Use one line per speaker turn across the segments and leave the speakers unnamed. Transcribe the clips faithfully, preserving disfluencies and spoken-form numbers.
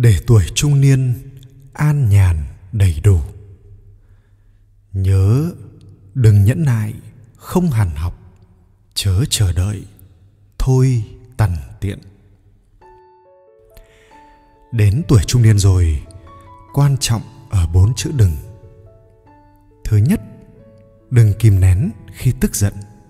để tuổi trung niên an nhàn đầy đủ. Nhớ đừng nhẫn nại, không hằn học, chớ chờ đợi, thôi tằn tiện. Đến tuổi trung niên rồi, quan trọng ở bốn chữ đừng. Thứ nhất, đừng kìm nén khi tức giận.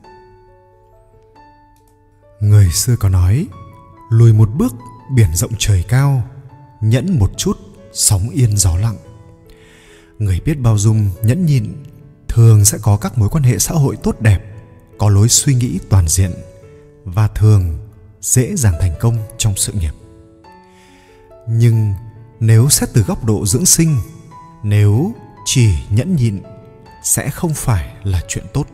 Người xưa có nói, lùi một bước biển rộng trời cao, nhẫn một chút sóng yên gió lặng. Người biết bao dung, nhẫn nhịn thường sẽ có các mối quan hệ xã hội tốt đẹp, có lối suy nghĩ toàn diện và thường dễ dàng thành công trong sự nghiệp. Nhưng nếu xét từ góc độ dưỡng sinh, nếu chỉ nhẫn nhịn sẽ không phải là chuyện tốt.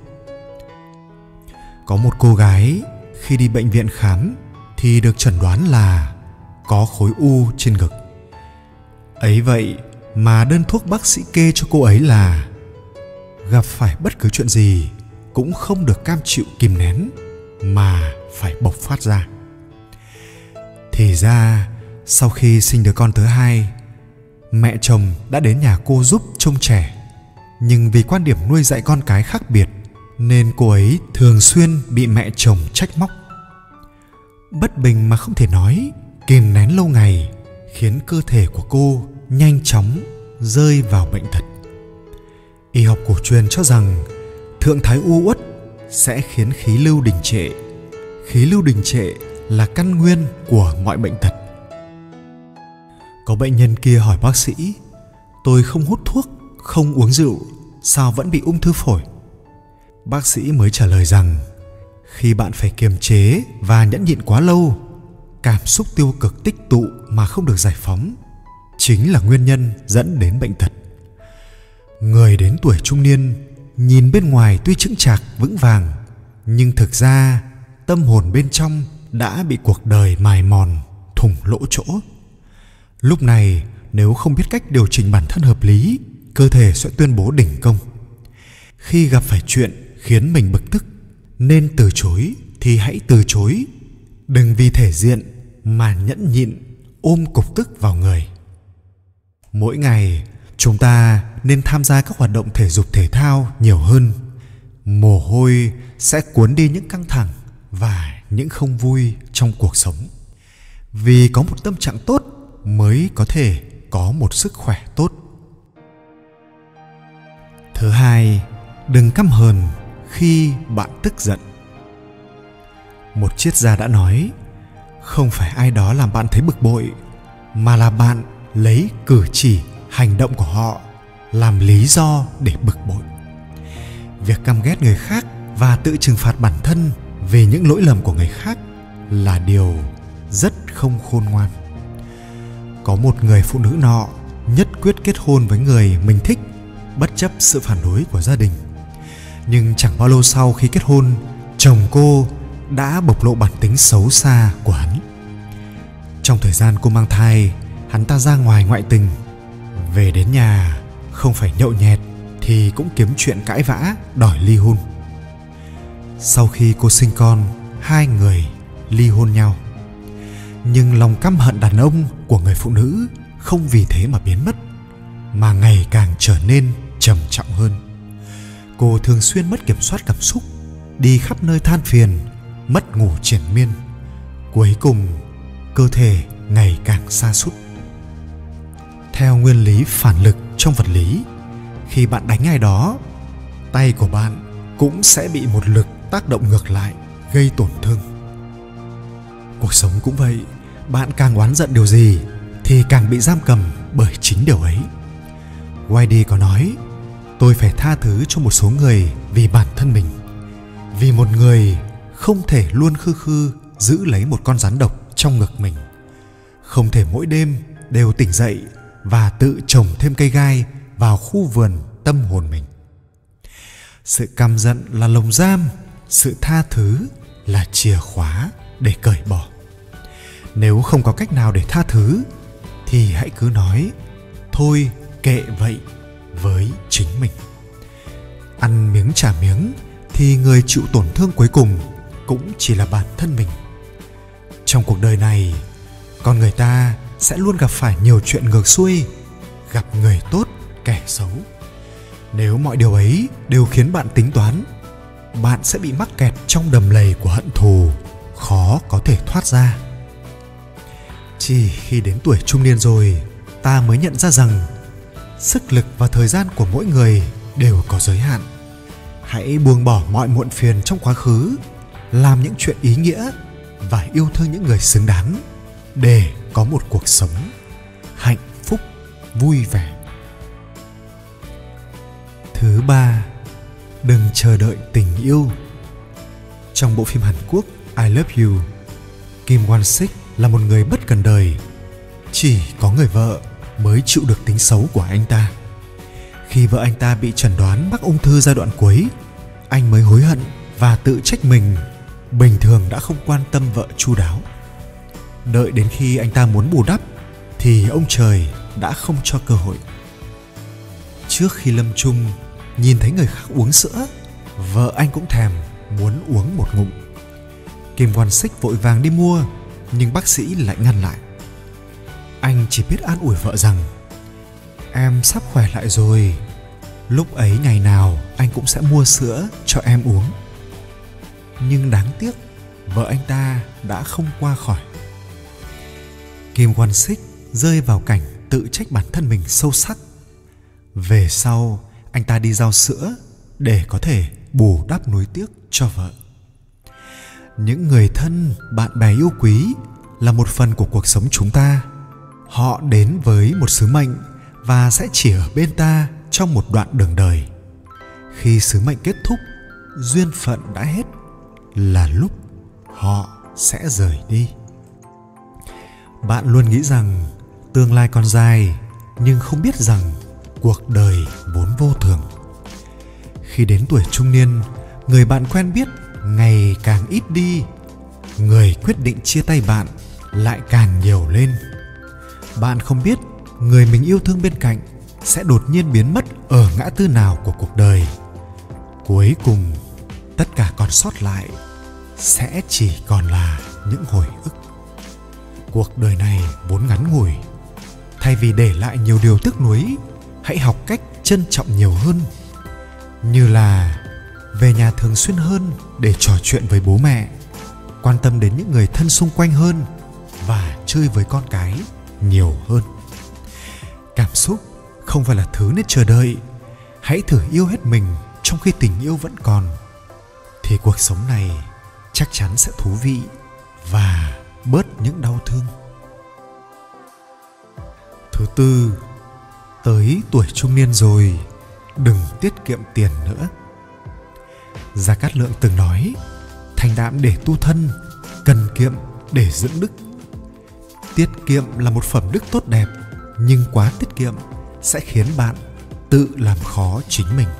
Có một cô gái khi đi bệnh viện khám thì được chẩn đoán là có khối u trên ngực. Ấy vậy mà đơn thuốc bác sĩ kê cho cô ấy là gặp phải bất cứ chuyện gì cũng không được cam chịu kìm nén mà phải bộc phát ra. Thì ra sau khi sinh đứa con thứ hai, mẹ chồng đã đến nhà cô giúp trông trẻ. Nhưng vì quan điểm nuôi dạy con cái khác biệt nên cô ấy thường xuyên bị mẹ chồng trách móc. Bất bình mà không thể nói, kìm nén lâu ngày khiến cơ thể của cô nhanh chóng rơi vào bệnh tật. Y học cổ truyền cho rằng thượng thái u uất sẽ khiến khí lưu đình trệ. Khí lưu đình trệ là căn nguyên của mọi bệnh tật. Có bệnh nhân kia hỏi bác sĩ, tôi không hút thuốc, không uống rượu, sao vẫn bị ung thư phổi? Bác sĩ mới trả lời rằng, khi bạn phải kiềm chế và nhẫn nhịn quá lâu, cảm xúc tiêu cực tích tụ mà không được giải phóng chính là nguyên nhân dẫn đến bệnh tật. Người đến tuổi trung niên nhìn bên ngoài tuy chững chạc vững vàng, nhưng thực ra tâm hồn bên trong đã bị cuộc đời mài mòn, thủng lỗ chỗ. Lúc này nếu không biết cách điều chỉnh bản thân hợp lý, cơ thể sẽ tuyên bố đình công. Khi gặp phải chuyện khiến mình bực tức, nên từ chối thì hãy từ chối. Đừng vì thể diện mà nhẫn nhịn ôm cục tức vào người. Mỗi ngày chúng ta nên tham gia các hoạt động thể dục thể thao nhiều hơn. Mồ hôi sẽ cuốn đi những căng thẳng và những không vui trong cuộc sống. Vì có một tâm trạng tốt mới có thể có một sức khỏe tốt. Thứ hai, đừng căm hờn khi bạn tức giận. Một triết gia đã nói, không phải ai đó làm bạn thấy bực bội, mà là bạn lấy cử chỉ, hành động của họ làm lý do để bực bội. Việc căm ghét người khác và tự trừng phạt bản thân vì những lỗi lầm của người khác là điều rất không khôn ngoan. Có một người phụ nữ nọ nhất quyết kết hôn với người mình thích, bất chấp sự phản đối của gia đình. Nhưng chẳng bao lâu sau khi kết hôn, chồng cô đã bộc lộ bản tính xấu xa của hắn. Trong thời gian cô mang thai, hắn ta ra ngoài ngoại tình. Về đến nhà, không phải nhậu nhẹt thì cũng kiếm chuyện cãi vã đòi ly hôn. Sau khi cô sinh con, hai người ly hôn nhau. Nhưng lòng căm hận đàn ông của người phụ nữ không vì thế mà biến mất, mà ngày càng trở nên trầm trọng hơn. Cô thường xuyên mất kiểm soát cảm xúc, đi khắp nơi than phiền, mất ngủ triền miên. Cuối cùng, cơ thể ngày càng sa sút. Theo nguyên lý phản lực trong vật lý, khi bạn đánh ai đó, tay của bạn cũng sẽ bị một lực tác động ngược lại, gây tổn thương. Cuộc sống cũng vậy, bạn càng oán giận điều gì thì càng bị giam cầm bởi chính điều ấy. Whitey có nói, tôi phải tha thứ cho một số người vì bản thân mình. Vì một người không thể luôn khư khư giữ lấy một con rắn độc trong ngực mình. Không thể mỗi đêm đều tỉnh dậy và tự trồng thêm cây gai vào khu vườn tâm hồn mình. Sự căm giận là lồng giam, sự tha thứ là chìa khóa để cởi bỏ. Nếu không có cách nào để tha thứ thì hãy cứ nói thôi kệ vậy với chính mình. Ăn miếng trả miếng thì người chịu tổn thương cuối cùng cũng chỉ là bản thân mình. Trong cuộc đời này, con người ta sẽ luôn gặp phải nhiều chuyện ngược xuôi, gặp người tốt, kẻ xấu. Nếu mọi điều ấy đều khiến bạn tính toán, bạn sẽ bị mắc kẹt trong đầm lầy của hận thù, khó có thể thoát ra. Chỉ khi đến tuổi trung niên rồi, ta mới nhận ra rằng sức lực và thời gian của mỗi người đều có giới hạn. Hãy buông bỏ mọi muộn phiền trong quá khứ, làm những chuyện ý nghĩa và yêu thương những người xứng đáng để có một cuộc sống hạnh phúc, vui vẻ. Thứ ba, đừng chờ đợi tình yêu. Trong bộ phim Hàn Quốc I Love You, Kim Won-sik là một người bất cần đời. Chỉ có người vợ mới chịu được tính xấu của anh ta. Khi vợ anh ta bị chẩn đoán mắc ung thư giai đoạn cuối, anh mới hối hận và tự trách mình bình thường đã không quan tâm vợ chu đáo. Đợi đến khi anh ta muốn bù đắp thì ông trời đã không cho cơ hội. Trước khi lâm chung, nhìn thấy người khác uống sữa, vợ anh cũng thèm muốn uống một ngụm. Kim Won-sik vội vàng đi mua, nhưng bác sĩ lại ngăn lại. Anh chỉ biết an ủi vợ rằng em sắp khỏe lại rồi, lúc ấy ngày nào anh cũng sẽ mua sữa cho em uống. Nhưng đáng tiếc, vợ anh ta đã không qua khỏi. Kim Won-sik rơi vào cảnh tự trách bản thân mình sâu sắc. Về sau, anh ta đi giao sữa để có thể bù đắp nuối tiếc cho vợ. Những người thân, bạn bè yêu quý là một phần của cuộc sống chúng ta. Họ đến với một sứ mệnh và sẽ chỉ ở bên ta trong một đoạn đường đời. Khi sứ mệnh kết thúc, duyên phận đã hết, là lúc họ sẽ rời đi. Bạn luôn nghĩ rằng tương lai còn dài, nhưng không biết rằng cuộc đời vốn vô thường. Khi đến tuổi trung niên, người bạn quen biết ngày càng ít đi, người quyết định chia tay bạn lại càng nhiều lên. Bạn không biết người mình yêu thương bên cạnh sẽ đột nhiên biến mất ở ngã tư nào của cuộc đời. Cuối cùng, tất cả còn sót lại sẽ chỉ còn là những hồi ức. Cuộc đời này vốn ngắn ngủi. Thay vì để lại nhiều điều tiếc nuối, hãy học cách trân trọng nhiều hơn. Như là về nhà thường xuyên hơn để trò chuyện với bố mẹ, quan tâm đến những người thân xung quanh hơn và chơi với con cái nhiều hơn. Cảm xúc không phải là thứ nên chờ đợi. Hãy thử yêu hết mình trong khi tình yêu vẫn còn, thì cuộc sống này chắc chắn sẽ thú vị và bớt những đau thương. Thứ tư, tới tuổi trung niên rồi, đừng tiết kiệm tiền nữa. Gia Cát Lượng từng nói, thành đạm để tu thân, cần kiệm để dưỡng đức. Tiết kiệm là một phẩm đức tốt đẹp, nhưng quá tiết kiệm sẽ khiến bạn tự làm khó chính mình.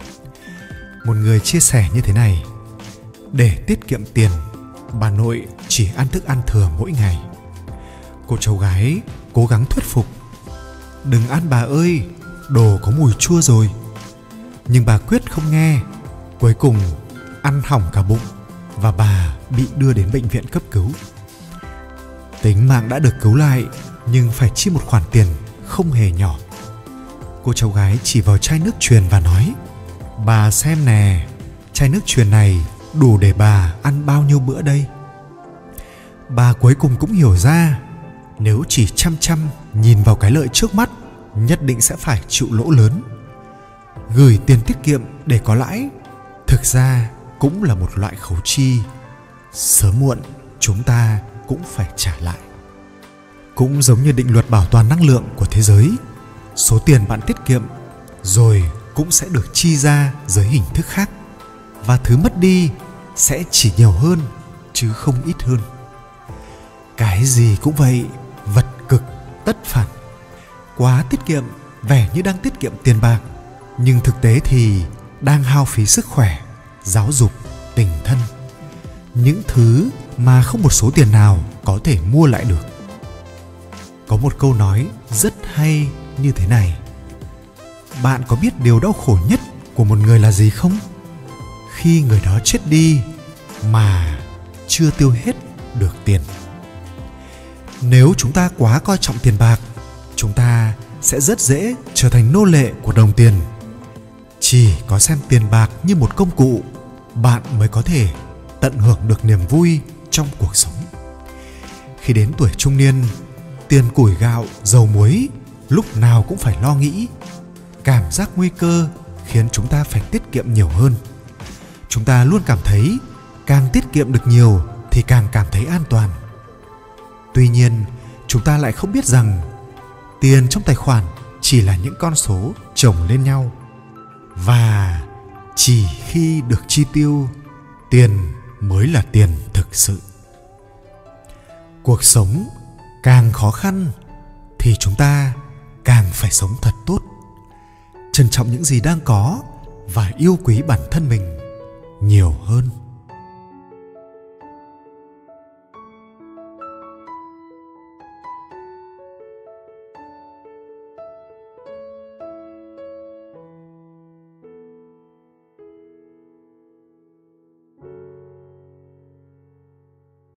Một người chia sẻ như thế này: để tiết kiệm tiền, bà nội chỉ ăn thức ăn thừa mỗi ngày. Cô cháu gái cố gắng thuyết phục: đừng ăn bà ơi, đồ có mùi chua rồi. Nhưng bà quyết không nghe. Cuối cùng ăn hỏng cả bụng và bà bị đưa đến bệnh viện cấp cứu. Tính mạng đã được cứu lại, nhưng phải chi một khoản tiền không hề nhỏ. Cô cháu gái chỉ vào chai nước truyền và nói: bà xem nè, chai nước truyền này đủ để bà ăn bao nhiêu bữa đây. Bà cuối cùng cũng hiểu ra, nếu chỉ chăm chăm nhìn vào cái lợi trước mắt, nhất định sẽ phải chịu lỗ lớn. Gửi tiền tiết kiệm để có lãi thực ra cũng là một loại khấu chi. Sớm muộn chúng ta cũng phải trả lại. Cũng giống như định luật bảo toàn năng lượng của thế giới, số tiền bạn tiết kiệm rồi cũng sẽ được chi ra dưới hình thức khác, và thứ mất đi sẽ chỉ nhiều hơn chứ không ít hơn. Cái gì cũng vậy, vật cực tất phản. Quá tiết kiệm vẻ như đang tiết kiệm tiền bạc, nhưng thực tế thì đang hao phí sức khỏe, giáo dục, tình thân, những thứ mà không một số tiền nào có thể mua lại được. Có một câu nói rất hay như thế này: bạn có biết điều đau khổ nhất của một người là gì không? Khi người đó chết đi mà chưa tiêu hết được tiền. Nếu chúng ta quá coi trọng tiền bạc, chúng ta sẽ rất dễ trở thành nô lệ của đồng tiền. Chỉ có xem tiền bạc như một công cụ, bạn mới có thể tận hưởng được niềm vui trong cuộc sống. Khi đến tuổi trung niên, tiền củi gạo, dầu muối lúc nào cũng phải lo nghĩ. Cảm giác nguy cơ khiến chúng ta phải tiết kiệm nhiều hơn. Chúng ta luôn cảm thấy càng tiết kiệm được nhiều thì càng cảm thấy an toàn. Tuy nhiên, chúng ta lại không biết rằng tiền trong tài khoản chỉ là những con số chồng lên nhau. Và chỉ khi được chi tiêu, tiền mới là tiền thực sự. Cuộc sống càng khó khăn thì chúng ta càng phải sống thật tốt, trân trọng những gì đang có và yêu quý bản thân mình nhiều hơn.